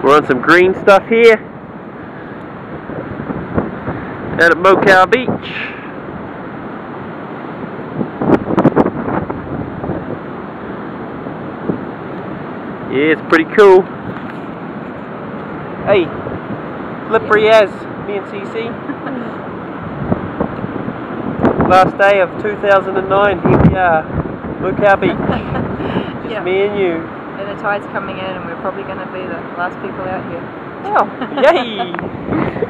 We're on some green stuff here out at Mokau Beach. Yeah, it's pretty cool. Hey, slippery as me and CC. Last day of 2009, here we are, Mokau Beach. Just yep. Me and you. And the tide's coming in and we're probably going to be the last people out here. Oh, yay!